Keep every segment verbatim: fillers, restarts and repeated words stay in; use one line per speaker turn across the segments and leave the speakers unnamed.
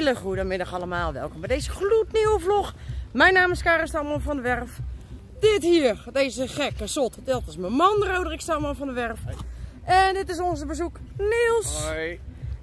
hele goede middag allemaal. Welkom bij deze gloednieuwe vlog. Mijn naam is Karin Stamman van de Werf. Dit hier, deze gekke zot, dat is mijn man Roderick Stamman van de Werf. Hoi. En dit is onze bezoek Niels.
Hoi.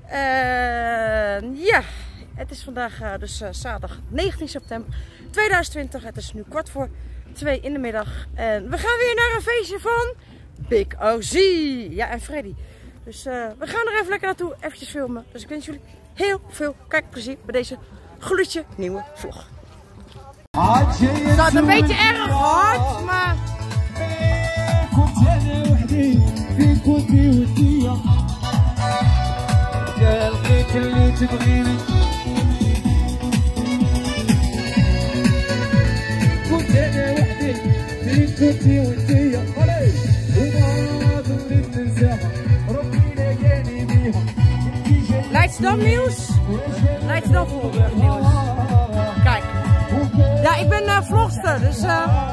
En ja, het is vandaag uh, dus uh, zaterdag negentien september tweeduizend twintig. Het is nu kwart voor twee in de middag. En we gaan weer naar een feestje van Big O Z. Ja, en Freddy. Dus uh, we gaan er even lekker naartoe, eventjes filmen. Dus ik wens jullie heel veel kijkplezier bij deze gloedje nieuwe vlog. Het staat een beetje erg hard, maar... Leidschendam nieuws. Leidschendam Voorburg nieuws. Kijk. Ja, ik ben uh, vlogster, dus... Uh...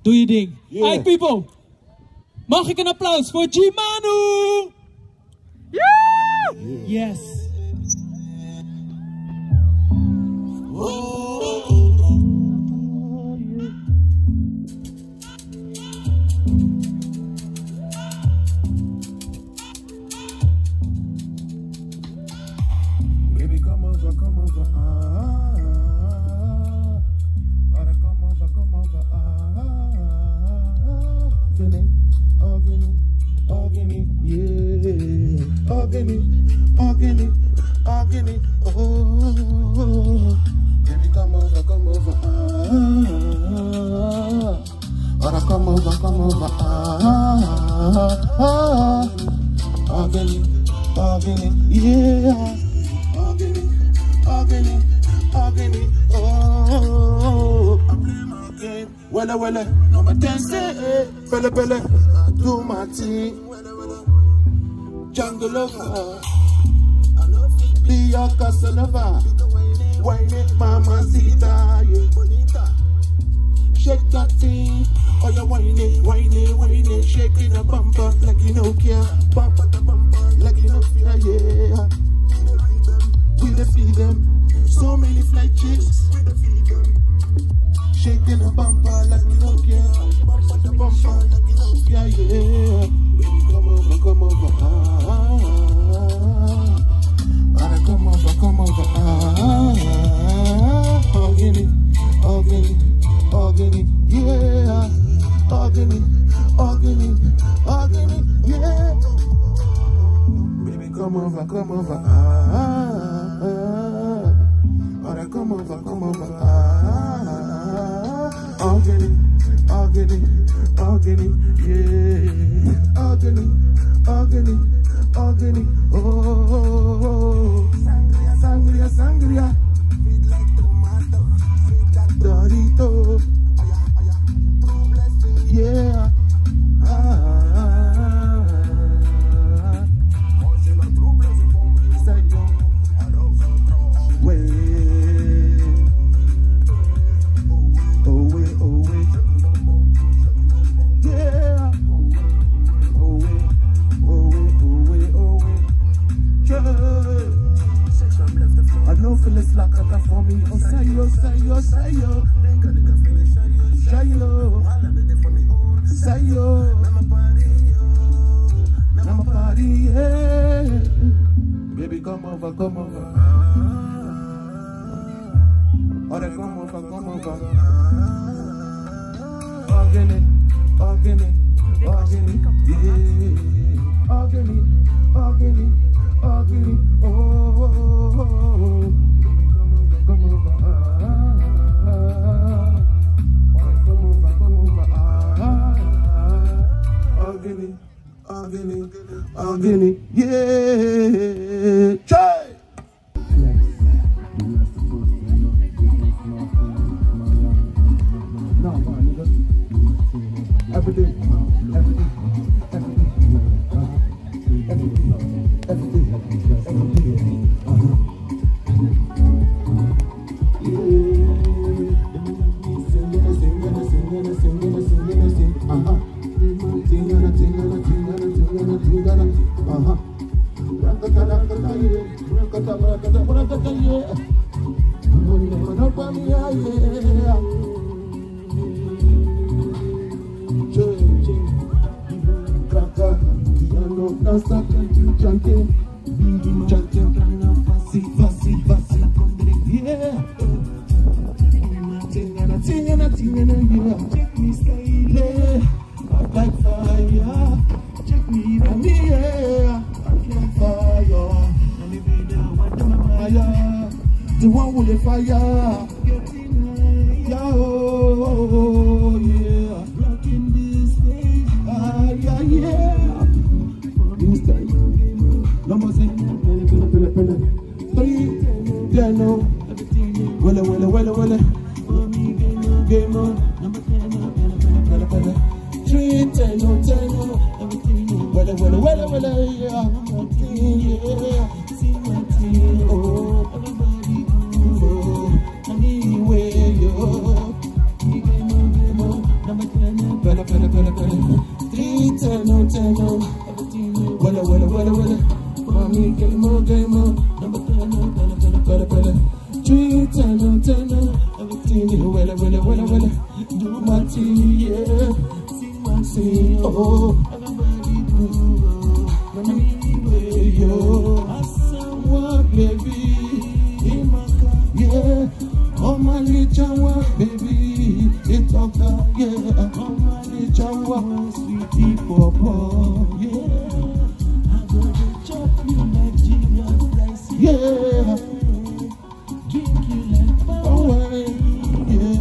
Doe je ding.
Yeah.
Hey people, mag ik een applaus voor G-Manu?
Yeah!
Yes.
Baby, come over, come over, ah. Ora, come over, come over, ah. Organic, organic, organic, yeah. Organic, organic, organic, oh. Baby, come over, come over, ah. Ora, come over, come over, ah. Organic, organic, yeah. Organic, organic, organic, oh. Again, again. Wella, wella, no my dance, bella, bella, do my thing. Jungle lover, be your Casanova. Wine it, mamacita, yeah. Shake that thing, oh yeah, wine it, wine it, wine it, shaking a bumper like you know care, bumper the bumper like you know fear, yeah. We the feed them, so many flight chicks. We the feed them, shaking a bumper like we don't care. Bumper the bumper like we don't care, yeah. Baby, come over, come over, ah. Gotta come over, come over, ah. Organic, organic, organic, yeah. Organic, organic, organic, yeah. Baby, come over, come over, ah. Ora, come over, come over, ah. Organic, organic, organic, yeah. Organic, organic, organic, oh. Sangria, sangria, sangria. Sweet like tomato, sweet like Dorito. Yeah. Ah. For me, oh say yo, say yo, say yo, say yo, say yo, I'm a party, yeah. Baby, come over, come over. Oh, they come over, come over. Organic, organic, organic, yeah. Organic, organic, organic, oh. Come over, ah, ah, come over, come over, ah, organic, organic, organic, yeah, try. No, no, nigga. Everything, everything, everything, everything, everything, everything, uh-huh. The one with the fire, yeah, oh, yeah, rocking this stage, ah, yeah, yeah. This time, number six, pele, pele, pele, three, ten, no, welle, welle, welle, welle, game on, number ten, pele, pele, three, ten, no, ten, no, welle, welle, welle, welle, yeah, yeah, see my team, oh, everybody. Anyway, yo, you can move, number ten. thing, well, well, well, well, do my thing, yeah. Sing my thing, oh, everybody do, let me, yo, I someone, baby, in my car, yeah. Oh, my little baby, it's okay, yeah. Oh, my little sweetie, papa, yeah. I'm gonna chop you like Jesus Christ, yeah. Drink you like power, yeah.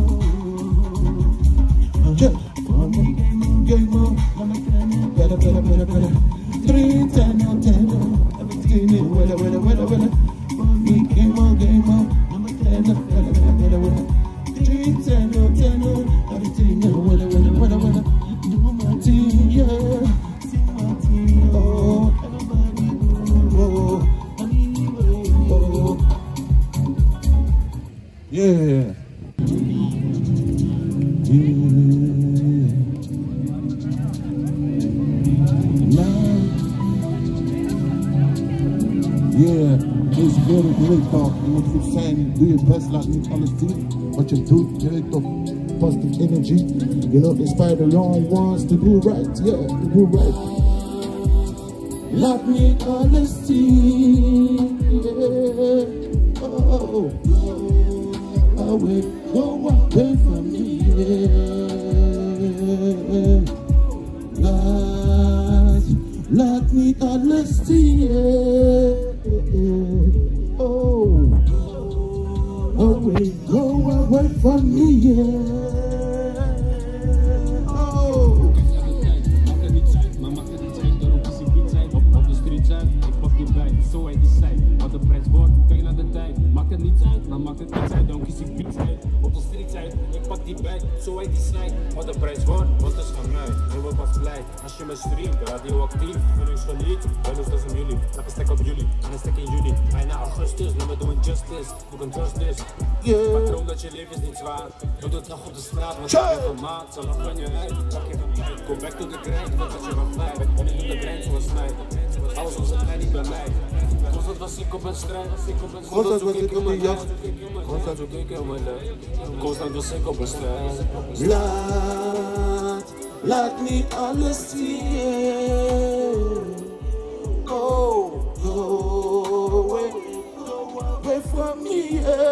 Yeah, for me, game on, better, better, better, better. Three, ten, and ten, everything is weather, weather, weather, weather. For me, game on, game on, number ten, better, better, better, weather. Three, ten, and ten, everything is weather, weather, weather, weather. Do my thing, yeah. Sing my thing, oh, everybody, oh, oh, yeah. Yeah, it's very great talk. And if you're saying do your best, like me, honesty, what you do, create the positive energy. You know, inspire the wrong ones to do right. Yeah, to do right. Like me, honesty. Yeah. Oh, oh, I will go away from me. Yeah. Like, like me, honesty. Yeah. Oh, away, go away from me, yeah. Oh.
Maak het niet uit, maar maak het niet uit. Daarom kies ik niet zijn. Op, op de street uit, ik pak die bij. Zo heet die zij. Wat de prijs wordt, kijk naar de tijd. Maakt het niet uit, maar maakt het niet uit. Daarom kies ik niet uit. Op de street uit, ik pak die bij. Zo heet die zij. Wat de prijs wordt, wat is van mij. En we pas blij. Als je me streamt, radioactief. Volgens geniet, wel eens tussen jullie. Trap een stek op jullie, aan een stek in juli. Bijna augustus, nu we doen justice. We can trust this.
Yeah.
Patroon dat je leven is niet zwaar. Doe het nog op de straat, want ik ben van maat. Zal nog van je uit, pak je van tijd. Kom back to the grind, wat had je van vijf. En ik doe de grind zoals mij. Alles was het mij niet bij mij. Constant was ik op een strijd. Constant was ik op een jacht. Constant zoek ik in mijn lijf. Constant was ik op een strijd.
Laat, laat niet alles zien. Oh, go away, go away from me,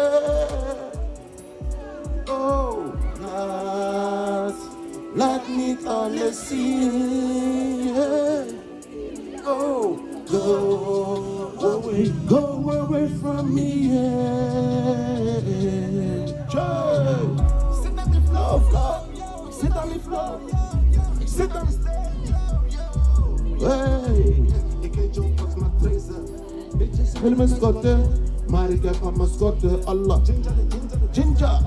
yeah. Oh, laat, laat niet alles zien, yeah. Oh, go away, go away from me, yeah. Joe, sit on the floor, floor. Sit on the floor. Sit on the stage. Hey. Ik heet Joe Fox, maar tracer. Bitches willen me schotten, maar ik heb aan mijn schotten. Allah. Ginger.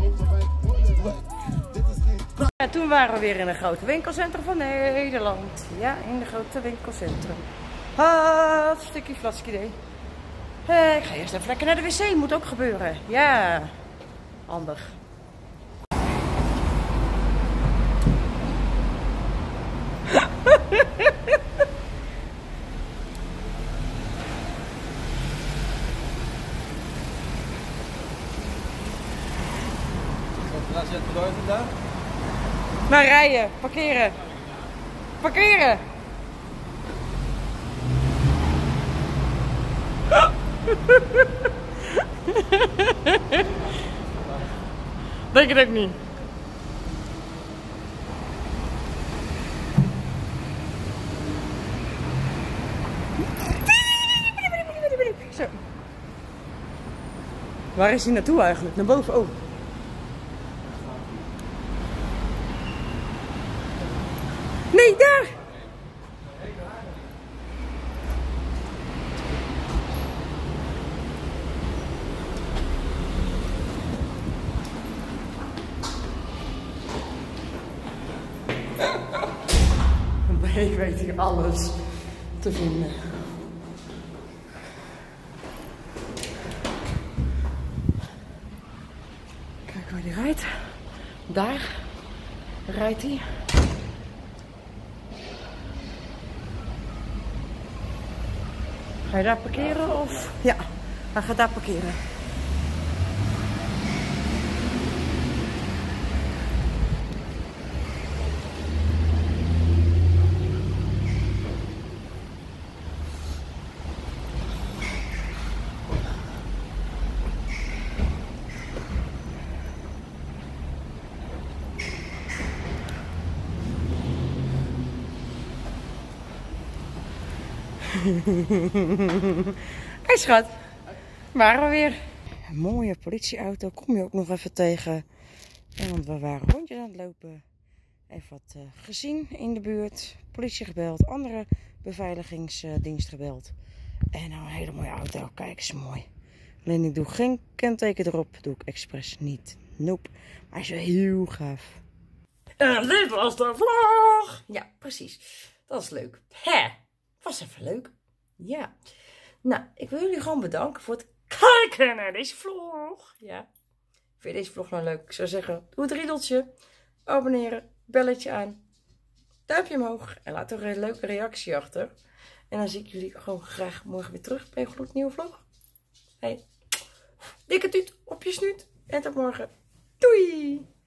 Ja, toen waren we weer in een grote winkelcentrum van Nederland. Ja, in de grote winkelcentrum. Hartstikke flasje idee. Eh, ik ga eerst even lekker naar de wc, moet ook gebeuren. Ja, handig.
Waar zit het door vandaag?
Maar rijden, parkeren. Parkeren. Denk het ook niet. Zo. Waar is hij naartoe eigenlijk? Naar boven? Oh. Nee, daar! Ik weet hier alles te vinden. Kijk waar die rijdt. Daar rijdt hij. Ga je daar parkeren of? Ja, hij gaat daar parkeren. Hey schat, waren we weer. Een mooie politieauto, kom je ook nog even tegen. En want we waren rondjes aan het lopen. Even wat uh, gezien in de buurt. Politie gebeld, andere beveiligingsdienst gebeld. En nou een hele mooie auto, kijk eens mooi. Alleen ik doe geen kenteken erop, doe ik expres niet. Nope, maar hij is wel heel gaaf. En dit was de vlog! Ja, precies. Dat is leuk. Hè? Was even leuk. Ja. Nou, ik wil jullie gewoon bedanken voor het kijken naar deze vlog. Ja. Vind je deze vlog nou leuk? Ik zou zeggen, doe het riedeltje. Abonneren. Belletje aan. Duimpje omhoog. En laat er een leuke reactie achter. En dan zie ik jullie gewoon graag morgen weer terug bij een gloednieuwe vlog. Hey. Dikke tuut op je snuit. En tot morgen. Doei!